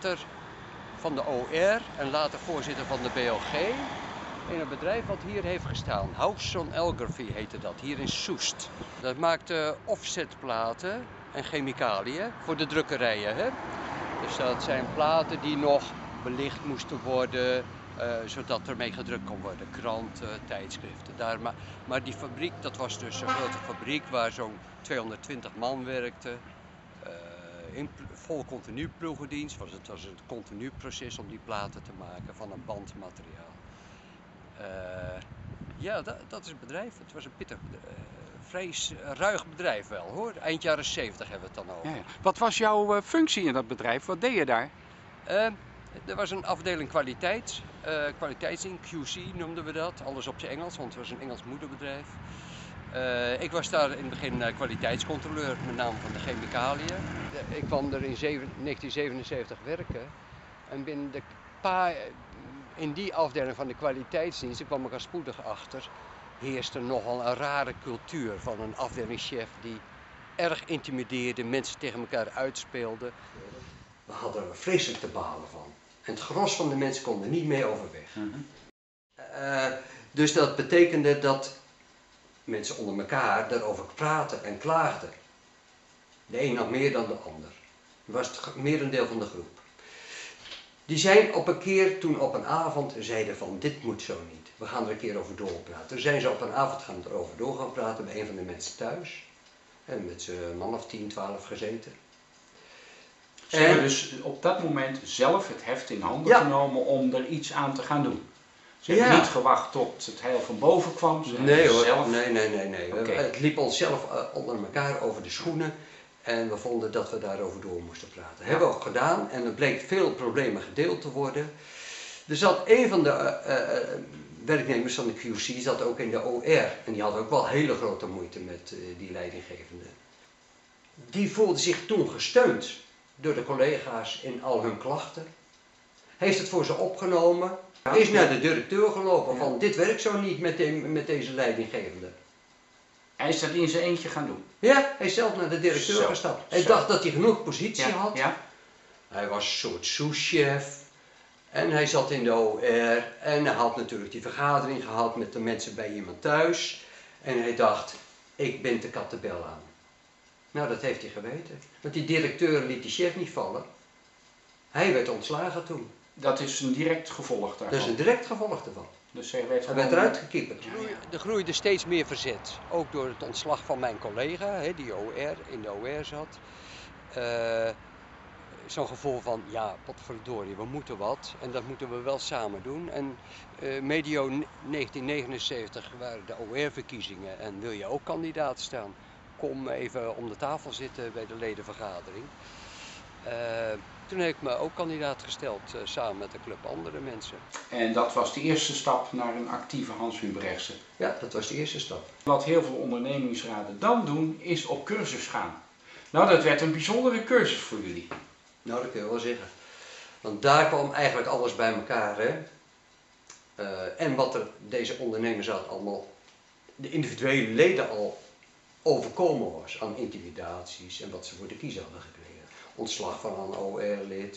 later van de OR en later voorzitter van de BOG. In een bedrijf wat hier heeft gestaan. Howson Elgraphy heette dat, hier in Soest. Dat maakte offsetplaten en chemicaliën voor de drukkerijen. Hè? Dus dat zijn platen die nog belicht moesten worden, zodat ermee gedrukt kon worden. Kranten, tijdschriften. Maar die fabriek, dat was dus een grote fabriek waar zo'n 220 man werkten. Vol continu ploegendienst. Het was een continu proces om die platen te maken van een bandmateriaal. Ja, dat is het bedrijf. Het was een pittig bedrijf. Vrij ruig bedrijf wel hoor. Eind jaren 70 hebben we het dan over. Ja, ja. Wat was jouw functie in dat bedrijf? Wat deed je daar? Er was een afdeling kwaliteitsdienst, QC noemden we dat. Alles op zijn Engels, want het was een Engels moederbedrijf. Ik was daar in het begin kwaliteitscontroleur, met name van de chemicaliën. Ik kwam er in 1977 werken en in die afdeling van de kwaliteitsdienst, ik kwam er al spoedig achter, heerste nogal een rare cultuur van een afdelingschef die erg intimideerde, mensen tegen elkaar uitspeelde. We hadden er vreselijk te balen van. En het gros van de mensen kon er niet mee overweg. Dus dat betekende dat mensen onder elkaar daarover praten en klaagden. De een had meer dan de ander. Dat was het merendeel van de groep. Die zijn op een keer toen op een avond zeiden van dit moet zo niet. We gaan er een keer over doorpraten. Toen zijn ze op een avond erover door gaan praten bij een van de mensen thuis. En met z'n man of 10, 12 gezeten. Ze hebben dus op dat moment zelf het heft in handen genomen om er iets aan te gaan doen. Ze hebben niet gewacht tot het heil van boven kwam. Nee hoor, zelf... nee. Okay. Het liep ons zelf onder elkaar over de schoenen. En we vonden dat we daarover door moesten praten. Dat hebben we ook gedaan en er bleek veel problemen gedeeld te worden. Er zat een van de werknemers van de QC zat ook in de OR. En die had ook wel hele grote moeite met die leidinggevende. Die voelde zich toen gesteund door de collega's in al hun klachten. Heeft het voor ze opgenomen. Is naar de directeur gelopen van dit werkt zo niet met deze leidinggevende. Hij is dat in zijn eentje gaan doen? Ja, hij is zelf naar de directeur gestapt. Hij dacht dat hij genoeg positie had. Ja. Hij was een soort souschef. En hij zat in de OR. En hij had natuurlijk die vergadering gehad met de mensen bij iemand thuis. En hij dacht, ik bind de kat de bel aan. Nou, dat heeft hij geweten. Want die directeur liet die chef niet vallen. Hij werd ontslagen toen. Dat is een direct gevolg daarvan? Dat is een direct gevolg daarvan. Dus hij werd eruit gekieperd. Er groeide steeds meer verzet. Ook door het ontslag van mijn collega, die in de OR zat. Zo'n gevoel van, ja, potverdorie, we moeten wat. En dat moeten we wel samen doen. En medio 1979 waren de OR-verkiezingen. En wil je ook kandidaat staan? Kom even om de tafel zitten bij de ledenvergadering. Toen heb ik me ook kandidaat gesteld, samen met een club andere mensen. En dat was de eerste stap naar een actieve Hans Huber. Ja, dat was de eerste stap. Wat heel veel ondernemingsraden dan doen, is op cursus gaan. Nou, dat werd een bijzondere cursus voor jullie. Nou, dat kun je wel zeggen. Want daar kwam eigenlijk alles bij elkaar. Hè? En wat er deze ondernemers allemaal, de individuele leden al overkomen was aan intimidaties en wat ze voor de kiezer hadden gekregen. Ontslag van een OR-lid.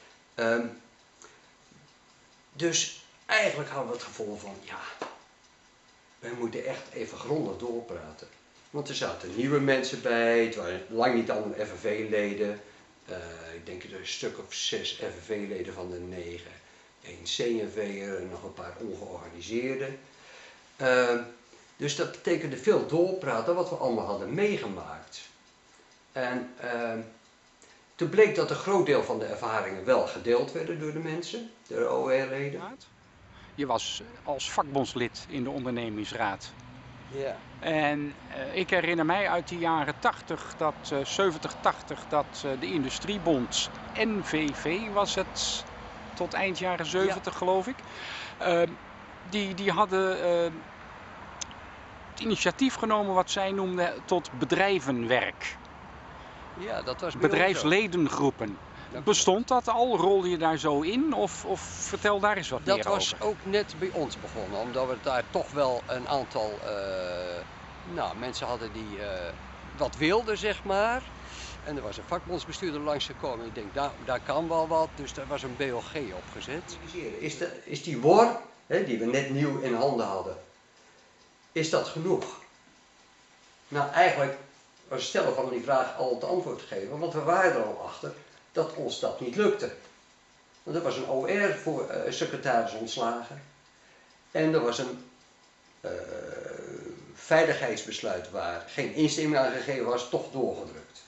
Dus eigenlijk hadden we het gevoel van, ja, wij moeten echt even grondig doorpraten. Want er zaten nieuwe mensen bij, het waren lang niet allemaal FNV-leden. Ik denk er een stuk of 6 FNV-leden van de 9. 1 CNV'er en nog een paar ongeorganiseerden. Dus dat betekende veel doorpraten wat we allemaal hadden meegemaakt. En toen bleek dat een groot deel van de ervaringen wel gedeeld werden door de mensen, door de OR-leden. Je was als vakbondslid in de ondernemingsraad. Ja. En ik herinner mij uit de jaren 70, 80, dat de industriebond NVV was het, tot eind jaren 70 geloof ik. Die hadden het initiatief genomen wat zij noemden tot bedrijvenwerk. Ja, dat was bedrijfsledengroepen. Bestond dat al? Rolde je daar zo in? Of vertel daar eens wat meer over. Dat was ook net bij ons begonnen, omdat we daar toch wel een aantal mensen hadden die wat wilden, zeg maar. En er was een vakbondsbestuurder langsgekomen. Ik denk, nou, daar kan wel wat. Dus daar was een BOG opgezet. Is die WOR, die we net nieuw in handen hadden, is dat genoeg? Nou, eigenlijk was het stellen van die vraag al het antwoord gegeven. Want we waren er al achter dat ons dat niet lukte. Want er was een OR-secretaris ontslagen. En er was een veiligheidsbesluit waar geen instemming aan gegeven was, toch doorgedrukt.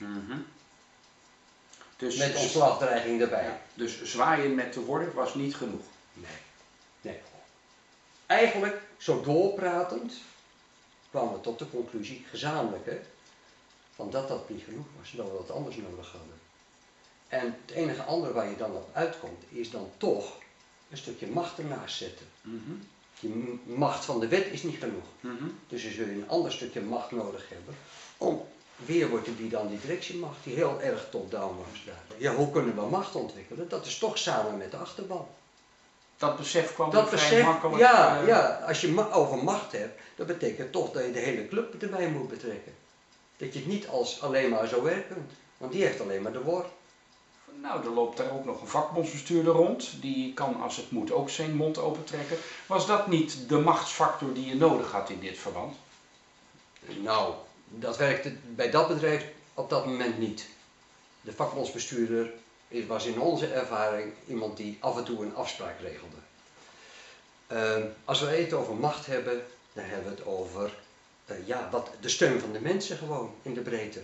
Dus, met ontslagdreiging erbij. Ja, dus zwaaien met de worp was niet genoeg? Nee. Eigenlijk, zo doorpratend, kwamen we tot de conclusie, gezamenlijk, van dat dat niet genoeg was, dat we wat anders nodig hadden. En het enige andere waar je dan op uitkomt, is dan toch een stukje macht ernaast zetten. Die macht van de wet is niet genoeg. Dus je zul je een ander stukje macht nodig hebben om weer wordt die dan die directiemacht die heel erg top-down was daar. Ja, hoe kunnen we macht ontwikkelen? Dat is toch samen met de achterban. Dat besef kwam dat vrij makkelijk. Ja, als je over macht hebt, dat betekent toch dat je de hele club erbij moet betrekken. Dat je het niet als alleen maar zo werk kunt, want die heeft alleen maar de WOR. Nou, er loopt daar ook nog een vakbondsbestuurder rond, die kan als het moet ook zijn mond opentrekken. Was dat niet de machtsfactor die je nodig had in dit verband? Nou, dat werkte bij dat bedrijf op dat moment niet. De vakbondsbestuurder was in onze ervaring iemand die af en toe een afspraak regelde. Als we het over macht hebben, dan hebben we het over de steun van de mensen gewoon in de breedte.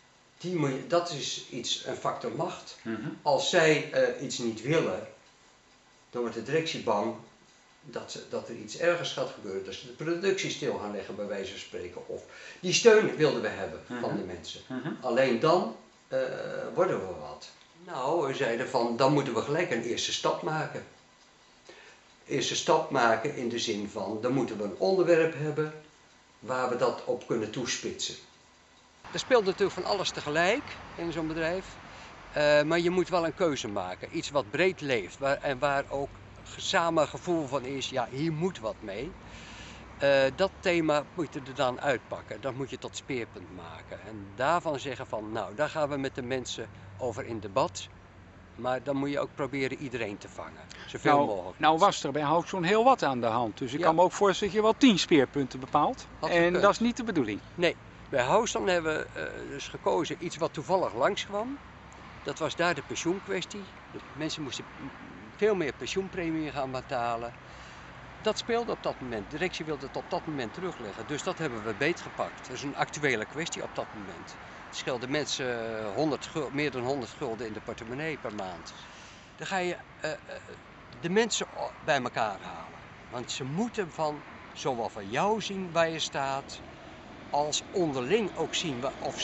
Dat is een factor macht. Als zij iets niet willen, dan wordt de directie bang dat er iets ergers gaat gebeuren. Dat ze de productie stil gaan leggen bij wijze van spreken. Of die steun wilden we hebben van de mensen. Alleen dan worden we wat. Nou, we zeiden van, dan moeten we gelijk een eerste stap maken. Eerste stap maken in de zin van, dan moeten we een onderwerp hebben waar we dat op kunnen toespitsen. Er speelt natuurlijk van alles tegelijk in zo'n bedrijf, maar je moet wel een keuze maken. Iets wat breed leeft en waar ook samen gevoel van is, ja, hier moet wat mee. Dat thema moet je er dan uitpakken, dat moet je tot speerpunt maken. En daarvan zeggen van, nou, daar gaan we met de mensen over in debat. Maar dan moet je ook proberen iedereen te vangen, zoveel mogelijk. Nou was er bij Houtschoen heel wat aan de hand, dus ik kan me ook voorstellen dat je wel 10 speerpunten bepaalt. En dat is niet de bedoeling. Nee, bij Houtschoen hebben we dus gekozen iets wat toevallig langskwam. Dat was daar de pensioenkwestie. De mensen moesten veel meer pensioenpremie gaan betalen. Dat speelde op dat moment. De directie wilde het op dat moment terugleggen. Dus dat hebben we beetgepakt. Dat is een actuele kwestie op dat moment. Het scheelde mensen meer dan 100 gulden in de portemonnee per maand. Dan ga je de mensen bij elkaar halen. Want ze moeten zowel van jou zien waar je staat, als onderling ook zien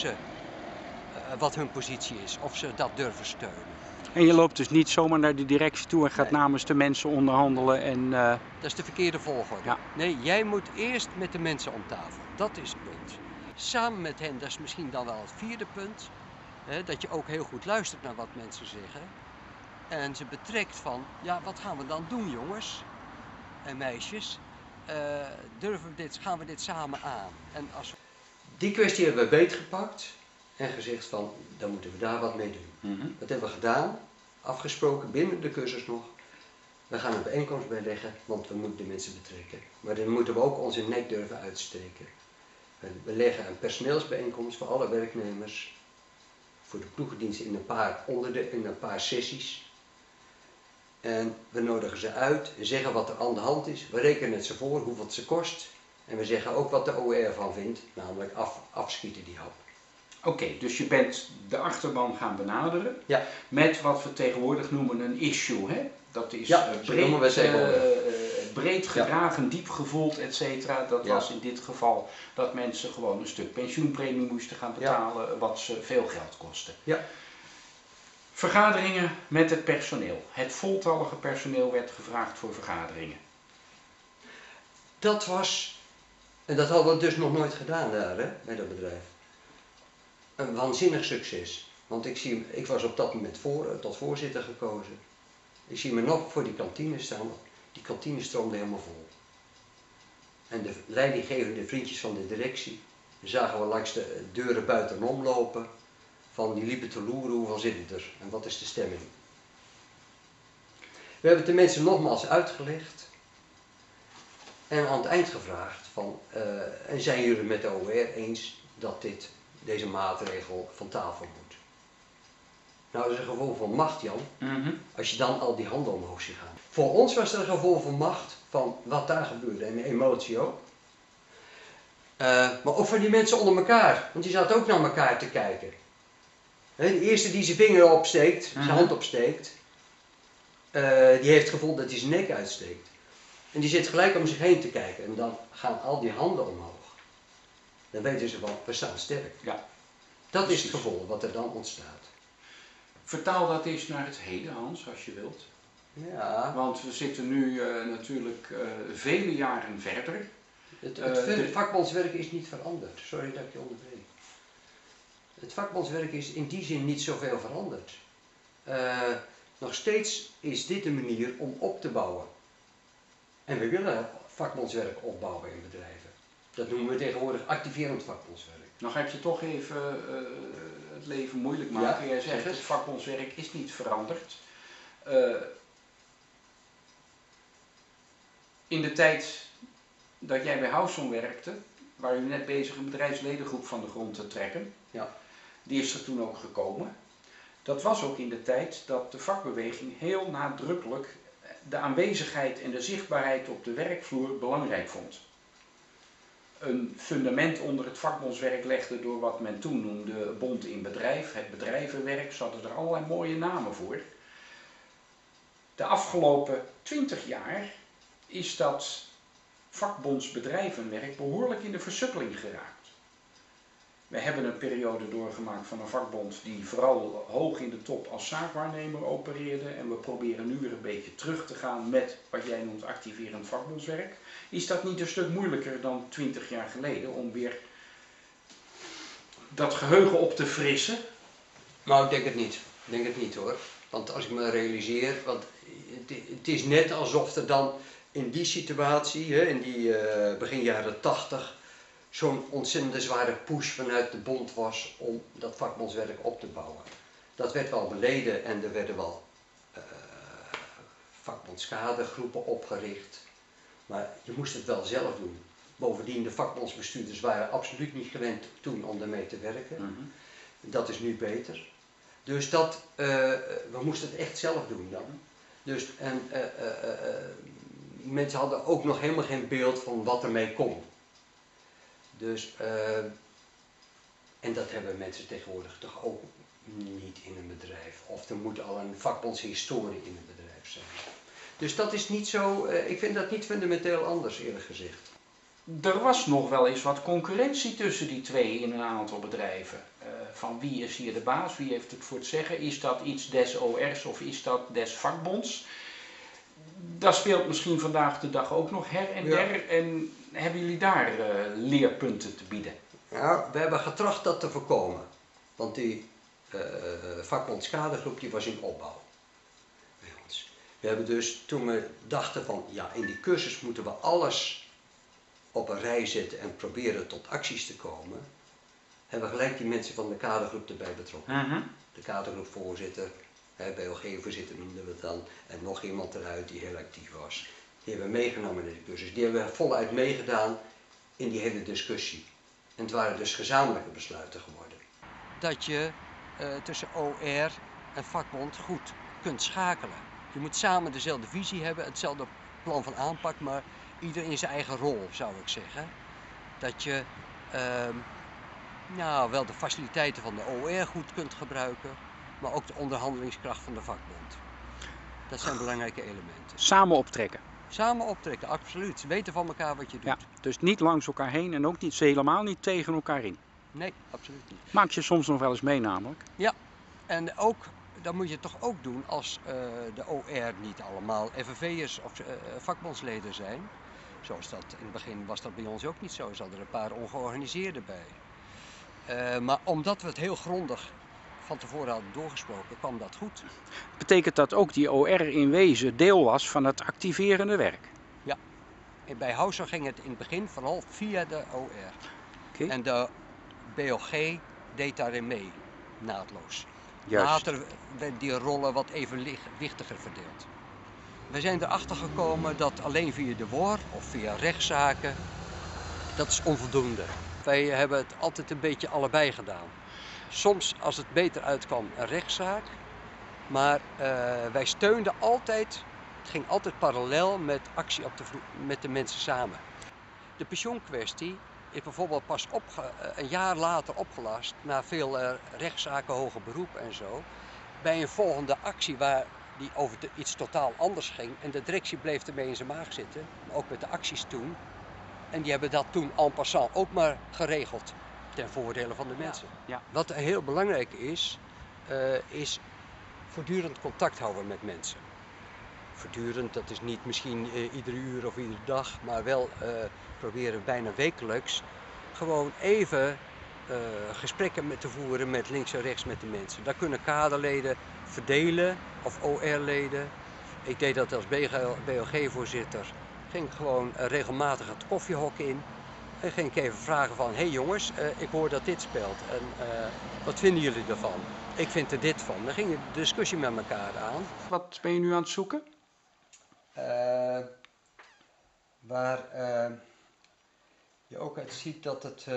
wat hun positie is. Of ze dat durven steunen. En je loopt dus niet zomaar naar de directie toe en gaat namens de mensen onderhandelen en... Dat is de verkeerde volgorde. Ja. Nee, jij moet eerst met de mensen om tafel. Dat is het punt. Samen met hen, dat is misschien dan wel het vierde punt. Dat je ook heel goed luistert naar wat mensen zeggen. En ze betrekt van, ja, wat gaan we dan doen, jongens en meisjes? Gaan we dit samen aan? En die kwestie hebben we beetgepakt en gezegd van, dan moeten we daar wat mee doen. Dat hebben we gedaan, afgesproken binnen de cursus nog. We gaan een bijeenkomst bijleggen, want we moeten de mensen betrekken. Maar dan moeten we ook onze nek durven uitsteken. We leggen een personeelsbijeenkomst voor alle werknemers, voor de ploegendienst in een paar sessies. En we nodigen ze uit, zeggen wat er aan de hand is, we rekenen het ze voor, hoeveel het ze kost. En we zeggen ook wat de OR ervan vindt, namelijk afschieten die hap. Oké, dus je bent de achterban gaan benaderen met wat we tegenwoordig noemen een issue, hè? Dat is breed gedragen, diep gevoeld, etc. Dat was in dit geval dat mensen gewoon een stuk pensioenpremie moesten gaan betalen, wat ze veel geld kostte. Vergaderingen met het personeel. Het voltallige personeel werd gevraagd voor vergaderingen. Dat was, en dat hadden we dus nog nooit gedaan daar, bij dat bedrijf. Een waanzinnig succes. Want ik was op dat moment tot voorzitter gekozen. Ik zie me nog voor die kantine staan. Die kantine stroomde helemaal vol. En de leidinggevende vriendjes van de directie zagen we langs de deuren buitenom lopen. die liepen te loeren, hoeveel zitten er en wat is de stemming. We hebben het de mensen nogmaals uitgelegd en aan het eind gevraagd van, en zijn jullie het met de OR eens dat deze maatregel van tafel moet? Nou, dat is een gevoel van macht, Jan, als je dan al die handen omhoog ziet gaan. Voor ons was er een gevoel van macht van wat daar gebeurde en emotie ook. Maar ook van die mensen onder elkaar, want die zaten ook naar elkaar te kijken. De eerste die zijn vinger opsteekt, zijn hand opsteekt, die heeft het gevoel dat hij zijn nek uitsteekt. En die zit gelijk om zich heen te kijken en dan gaan al die handen omhoog. Dan weten ze van, we staan sterk. Ja, dat is het gevoel wat er dan ontstaat. Vertaal dat eens naar het heden, Hans, als je wilt. Ja. Want we zitten nu natuurlijk vele jaren verder. Het vakbondswerk is niet veranderd. Sorry dat ik je onderbreek. Het vakbondswerk is in die zin niet zoveel veranderd. Nog steeds is dit een manier om op te bouwen. En we willen vakbondswerk opbouwen in bedrijven. Dat noemen we tegenwoordig activerend vakbondswerk. Nou ga ik je toch even het leven moeilijk maken. Ja, Jij zegt het vakbondswerk is niet veranderd. In de tijd dat jij bij Houson werkte, waren jullie net bezig een bedrijfsledengroep van de grond te trekken. Ja. Die is er toen ook gekomen. Dat was ook in de tijd dat de vakbeweging heel nadrukkelijk de aanwezigheid en de zichtbaarheid op de werkvloer belangrijk vond. Een fundament onder het vakbondswerk legde door wat men toen noemde bond in bedrijf, het bedrijvenwerk, ze hadden er allerlei mooie namen voor. De afgelopen 20 jaar is dat vakbondsbedrijvenwerk behoorlijk in de versukkeling geraakt. We hebben een periode doorgemaakt van een vakbond die vooral hoog in de top als zaakwaarnemer opereerde en we proberen nu weer een beetje terug te gaan met wat jij noemt activerend vakbondswerk. Is dat niet een stuk moeilijker dan 20 jaar geleden om weer dat geheugen op te frissen? Nou, ik denk het niet. Ik denk het niet hoor. Want als ik me realiseer, want het is net alsof er dan in die situatie, in die begin jaren 80, zo'n ontzettend zware push vanuit de bond was om dat vakbondswerk op te bouwen. Dat werd wel beleden en er werden wel vakbondskadergroepen opgericht. Maar je moest het wel zelf doen. Bovendien, de vakbondsbestuurders waren absoluut niet gewend toen om daarmee te werken. Dat is nu beter. Dus we moesten het echt zelf doen dan. Dus, mensen hadden ook nog helemaal geen beeld van wat ermee kon. Dus, en dat hebben mensen tegenwoordig toch ook niet in een bedrijf. Of er moet al een vakbondshistorie in een bedrijf zijn. Dus dat is niet zo, ik vind dat niet fundamenteel anders eerlijk gezegd. Er was nog wel eens wat concurrentie tussen die twee in een aantal bedrijven. Van wie is hier de baas, wie heeft het voor het zeggen, is dat iets des OR's of is dat des vakbonds? Dat speelt misschien vandaag de dag ook nog her en der. En hebben jullie daar leerpunten te bieden? Ja, we hebben getracht dat te voorkomen. Want die vakbondskadergroep die was in opbouw bij ons. We hebben dus toen we dachten van ja, in die cursus moeten we alles op een rij zetten en proberen tot acties te komen, hebben we gelijk die mensen van de kadergroep erbij betrokken. De kadergroepvoorzitter, BLG-voorzitter noemden we het dan, en nog iemand eruit die heel actief was. Die hebben we meegenomen in de cursus. Die hebben we voluit meegedaan in die hele discussie. En het waren dus gezamenlijke besluiten geworden. Dat je tussen OR en vakbond goed kunt schakelen. Je moet samen dezelfde visie hebben, hetzelfde plan van aanpak, maar ieder in zijn eigen rol, zou ik zeggen. Dat je wel de faciliteiten van de OR goed kunt gebruiken, maar ook de onderhandelingskracht van de vakbond. Dat zijn belangrijke elementen. Samen optrekken. Samen optrekken, absoluut. Weten van elkaar wat je doet. Ja, dus niet langs elkaar heen en ook niet helemaal niet tegen elkaar in. Nee, absoluut niet. Maak je soms nog wel eens mee namelijk. Ja, en ook, dat moet je toch ook doen als de OR niet allemaal FNV'ers of vakbondsleden zijn. Zoals dat in het begin was dat bij ons ook niet zo. Er zaten er een paar ongeorganiseerden bij. Maar omdat we het heel grondig van tevoren hadden doorgesproken, kwam dat goed. Betekent dat ook die OR in wezen deel was van het activerende werk? Ja, en bij Houson ging het in het begin vooral via de OR. Okay. En de BLG deed daarin mee. naadloos. Juist. Later werden die rollen wat evenwichtiger verdeeld. We zijn erachter gekomen dat alleen via de WOR of via rechtszaken, dat is onvoldoende. Wij hebben het altijd een beetje allebei gedaan. Soms, als het beter uitkwam, een rechtszaak. Maar wij steunden altijd, het ging altijd parallel met actie met de mensen samen. De pensioenkwestie is bijvoorbeeld pas een jaar later opgelost, na veel rechtszaken, hoger beroep en zo. Bij een volgende actie waar die over iets totaal anders ging en de directie bleef ermee in zijn maag zitten, ook met de acties toen. En die hebben dat toen en passant ook maar geregeld ten voordele van de mensen. Ja. Wat heel belangrijk is, is voortdurend contact houden met mensen. Voortdurend, dat is niet misschien iedere uur of iedere dag, maar wel proberen bijna wekelijks gewoon even gesprekken te voeren met links en rechts met de mensen. Daar kunnen kaderleden verdelen of OR-leden. Ik deed dat als BOG-voorzitter. Ging gewoon regelmatig het koffiehok in en ging ik even vragen van, hey jongens, ik hoor dat dit speelt en wat vinden jullie ervan? Ik vind er dit van. Dan ging je de discussie met elkaar aan. Wat ben je nu aan het zoeken? Waar je ook uit ziet dat het,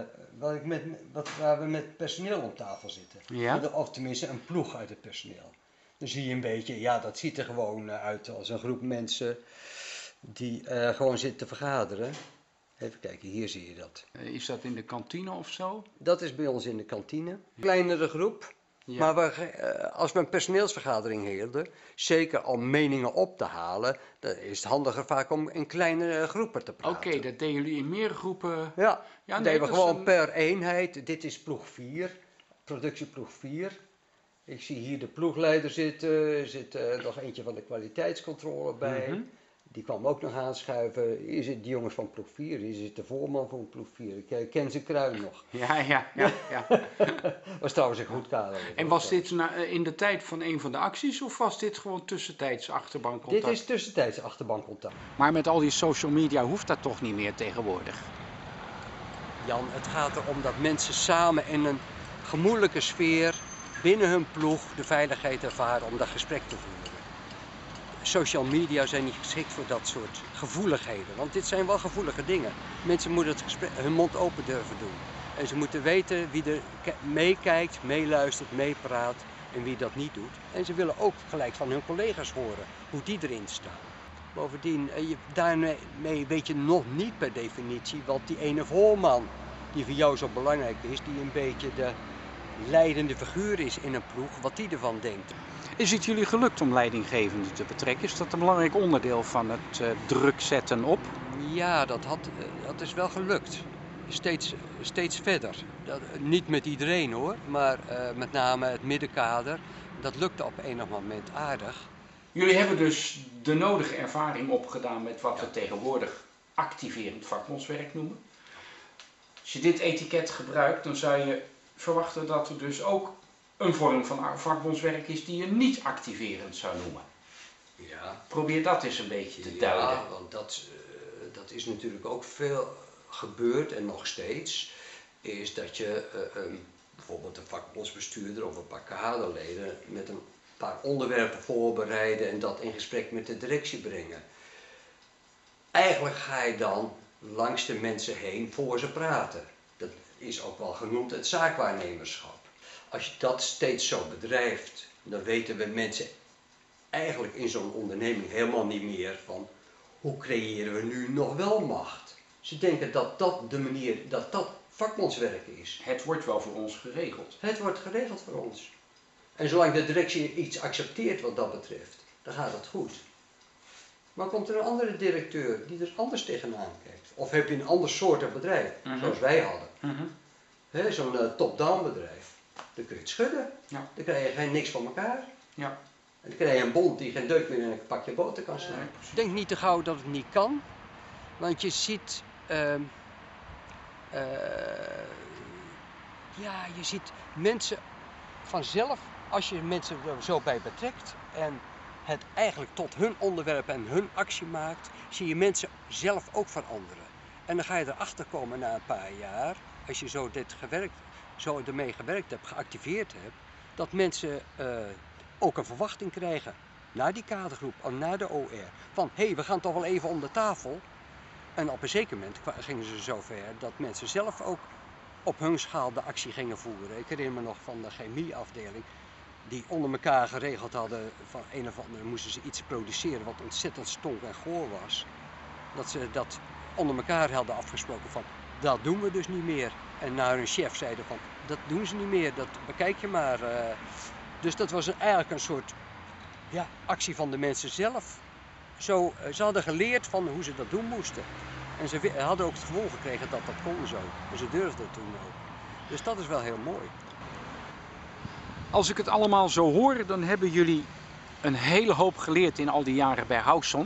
waar we met personeel op tafel zitten. Ja. Of tenminste een ploeg uit het personeel. Dan zie je een beetje, ja, dat ziet er gewoon uit als een groep mensen die gewoon zitten te vergaderen. Even kijken, hier zie je dat. Is dat in de kantine of zo? Dat is bij ons in de kantine. Kleinere groep. Ja. Maar als we een personeelsvergadering hielden, zeker om meningen op te halen, dan is het handiger vaak om in kleinere groepen te praten. Oké, dat deden jullie in meer groepen. Ja, Ja, dat nee, deden we dat is gewoon een- per eenheid. Dit is ploeg 4, productieploeg 4. Ik zie hier de ploegleider zitten, er zit nog eentje van de kwaliteitscontrole bij. Mhm. Die kwam ook nog aanschuiven. Hier zit die jongens van ploeg 4, hier zit de voorman van ploeg 4. Ik ken zijn kruin nog. Ja. Was trouwens een goed kader. En was dit in de tijd van een van de acties of was dit gewoon tussentijds achterbankcontact? Dit is tussentijds achterbankcontact. Maar met al die social media hoeft dat toch niet meer tegenwoordig? Jan, het gaat erom dat mensen samen in een gemoedelijke sfeer binnen hun ploeg de veiligheid ervaren om dat gesprek te voeren. Social media zijn niet geschikt voor dat soort gevoeligheden, want dit zijn wel gevoelige dingen. Mensen moeten hun mond open durven doen. En ze moeten weten wie er meekijkt, meeluistert, meepraat en wie dat niet doet. En ze willen ook gelijk van hun collega's horen hoe die erin staan. Bovendien, daarmee weet je nog niet per definitie wat die ene voorman, die voor jou zo belangrijk is, die een beetje de leidende figuur is in een ploeg, wat die ervan denkt. Is het jullie gelukt om leidinggevenden te betrekken? Is dat een belangrijk onderdeel van het druk zetten op? Ja, dat is wel gelukt. Steeds verder. Niet met iedereen hoor, maar met name het middenkader. Dat lukte op enig moment aardig. Jullie hebben dus de nodige ervaring opgedaan met wat we tegenwoordig activerend vakbondswerk noemen. Als je dit etiket gebruikt, dan zou je verwachten dat er dus ook een vorm van vakbondswerk is die je niet activerend zou noemen. Ja. Probeer dat eens een beetje te duiden. Ja, want dat is natuurlijk ook veel gebeurd en nog steeds. Is dat je bijvoorbeeld een vakbondsbestuurder of een paar kaderleden met een paar onderwerpen voorbereiden en dat in gesprek met de directie brengen. Eigenlijk ga je dan langs de mensen heen voor ze praten. Dat is ook wel genoemd het zaakwaarnemerschap. Als je dat steeds zo bedrijft, dan weten we mensen eigenlijk in zo'n onderneming helemaal niet meer van hoe creëren we nu nog wel macht. Ze denken dat dat de manier, dat vakbondswerk is. Het wordt wel voor ons geregeld. Het wordt geregeld voor ons. En zolang de directie iets accepteert wat dat betreft, dan gaat het goed. Maar komt er een andere directeur die er anders tegenaan kijkt? Of heb je een ander soort bedrijf, zoals wij hadden? Zo'n top-down bedrijf. Dan kun je het schudden. Ja. Dan krijg je niks van elkaar. Ja. En dan krijg je een bond die geen deuk meer in een pakje boter kan slaan. Ik denk niet te gauw dat het niet kan. Want je ziet... je ziet mensen vanzelf, als je mensen er zo bij betrekt en het eigenlijk tot hun onderwerp en hun actie maakt, zie je mensen zelf ook veranderen. En dan ga je erachter komen na een paar jaar, als je zo dit zo ermee gewerkt heb, geactiveerd heb, dat mensen ook een verwachting krijgen naar die kadergroep, naar de OR. Van, hé, we gaan toch wel even om de tafel. En op een zeker moment gingen ze zover dat mensen zelf ook op hun schaal de actie gingen voeren. Ik herinner me nog van de chemieafdeling, die onder elkaar geregeld hadden, van een of andere moesten ze iets produceren wat ontzettend stonk en goor was. Dat ze dat onder elkaar hadden afgesproken van, dat doen we dus niet meer. En naar hun chef zeiden van, dat doen ze niet meer, dat bekijk je maar. Dus dat was eigenlijk een soort actie van de mensen zelf. Ze hadden geleerd van hoe ze dat doen moesten. En ze hadden ook het gevoel gekregen dat dat kon zo. En ze durfden het toen ook. Dus dat is wel heel mooi. Als ik het allemaal zo hoor, dan hebben jullie een hele hoop geleerd in al die jaren bij Howson.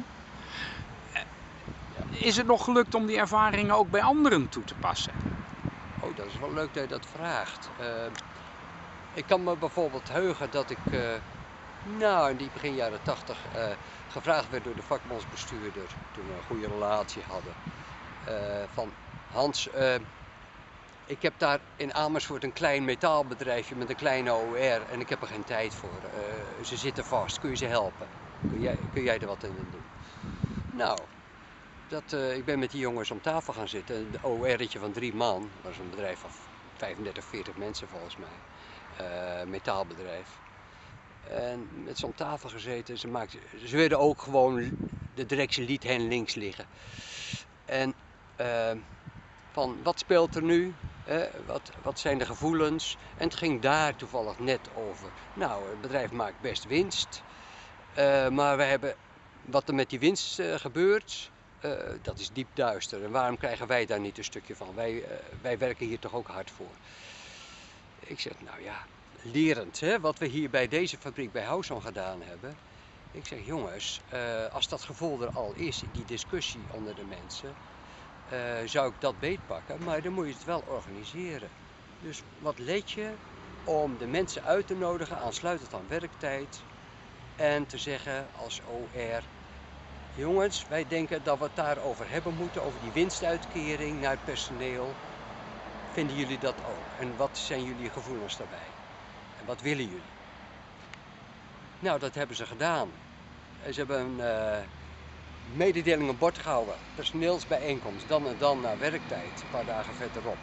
Is het nog gelukt om die ervaringen ook bij anderen toe te passen? Oh, dat is wel leuk dat je dat vraagt. Ik kan me bijvoorbeeld heugen dat ik in die begin jaren 80 gevraagd werd door de vakbondsbestuurder, toen we een goede relatie hadden, van Hans, ik heb daar in Amersfoort een klein metaalbedrijfje met een kleine OR en ik heb er geen tijd voor. Ze zitten vast, kun je ze helpen? Kun jij er wat in doen? Nou, ik ben met die jongens om tafel gaan zitten. Een OR'tje van 3 man, dat was een bedrijf van 35, 40 mensen volgens mij, metaalbedrijf. En met ze om tafel gezeten, ze werden ook gewoon, de directie liet hen links liggen. En van wat speelt er nu? Wat zijn de gevoelens? En het ging daar toevallig net over. Nou, het bedrijf maakt best winst. Maar we hebben, wat er met die winst gebeurt, dat is diep duister. En waarom krijgen wij daar niet een stukje van? Wij werken hier toch ook hard voor. Ik zeg, nou ja, lerend, wat we hier bij deze fabriek bij Howson gedaan hebben. Ik zeg, jongens, als dat gevoel er al is, die discussie onder de mensen, zou ik dat beetpakken, maar dan moet je het wel organiseren. Dus wat let je om de mensen uit te nodigen, aansluitend aan werktijd, en te zeggen als OR, jongens, wij denken dat we het daarover hebben moeten, over die winstuitkering naar het personeel. Vinden jullie dat ook? En wat zijn jullie gevoelens daarbij? En wat willen jullie? Nou, dat hebben ze gedaan. Ze hebben een mededeling op bord gehouden, personeelsbijeenkomst, dan en dan naar werktijd, een paar dagen verderop.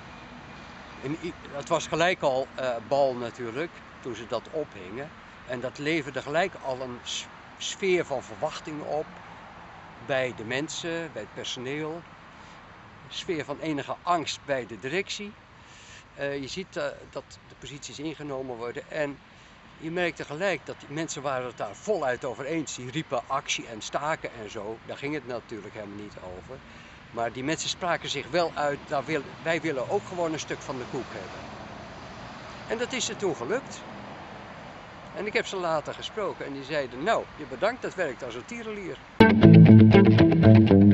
En het was gelijk al bal natuurlijk, toen ze dat ophingen. En dat leverde gelijk al een sfeer van verwachting op bij de mensen, bij het personeel. Een sfeer van enige angst bij de directie. Je ziet dat de posities ingenomen worden en je merkte gelijk dat die mensen waren het daar voluit over eens. Die riepen actie en staken en zo. Daar ging het natuurlijk helemaal niet over. Maar die mensen spraken zich wel uit, wij willen ook gewoon een stuk van de koek hebben. En dat is er toen gelukt. En ik heb ze later gesproken en die zeiden, nou, je bedankt, dat werkt als een tierenlier.